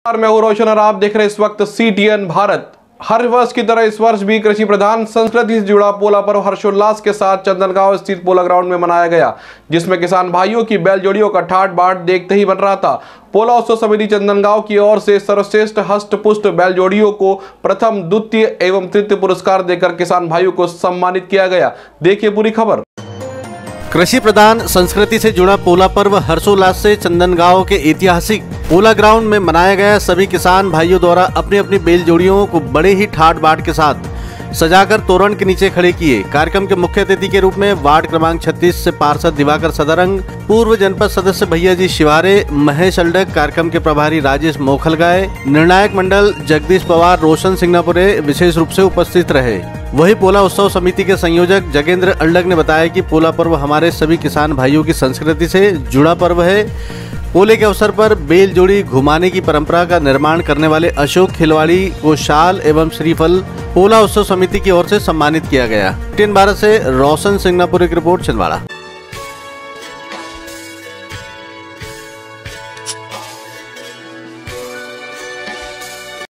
मैं हूं रोशन और आप देख रहे हैं इस वक्त CTN भारत। हर वर्ष की तरह इस वर्ष भी कृषि प्रधान संस्कृति से जुड़ा पोला पर्व हर्षोल्लास के साथ चंदनगांव स्थित पोला ग्राउंड में मनाया गया, जिसमें किसान भाइयों की बैल जोड़ियों का ठाट बाट देखते ही बन रहा था। पोला उत्सव समिति चंदनगांव की ओर से सर्वश्रेष्ठ हष्ट पुष्ट बैल जोड़ियों को प्रथम, द्वितीय एवं तृतीय पुरस्कार देकर किसान भाइयों को सम्मानित किया गया। देखिए पूरी खबर। कृषि प्रधान संस्कृति से जुड़ा पोला पर्व हर्षोल्लास से चंदनगांव के ऐतिहासिक पोला ग्राउंड में मनाया गया। सभी किसान भाइयों द्वारा अपनी अपनी बैल जोड़ियों को बड़े ही ठाट बाट के साथ सजाकर तोरण के नीचे खड़े किए। कार्यक्रम के मुख्य अतिथि के रूप में वार्ड क्रमांक 36 से पार्षद दिवाकर सदारंग, पूर्व जनपद सदस्य भैया जी शिवारे, महेश अल्डक, कार्यक्रम के प्रभारी राजेश मोखलगाय, निर्णायक मंडल जगदीश पवार, रोशन सिंगनापुरे विशेष रूप से उपस्थित रहे। वही पोला उत्सव समिति के संयोजक जगेंद्र अल्डक ने बताया कि पोला पर्व हमारे सभी किसान भाइयों की संस्कृति से जुड़ा पर्व है। पोले के अवसर पर बैल जोड़ी घुमाने की परंपरा का निर्माण करने वाले अशोक खिलवाड़ी को शाल एवं श्रीफल पोला उत्सव समिति की ओर से सम्मानित किया गया। CTN भारत से रोशन सिंगनापुरे की रिपोर्ट छिंदवाड़ा।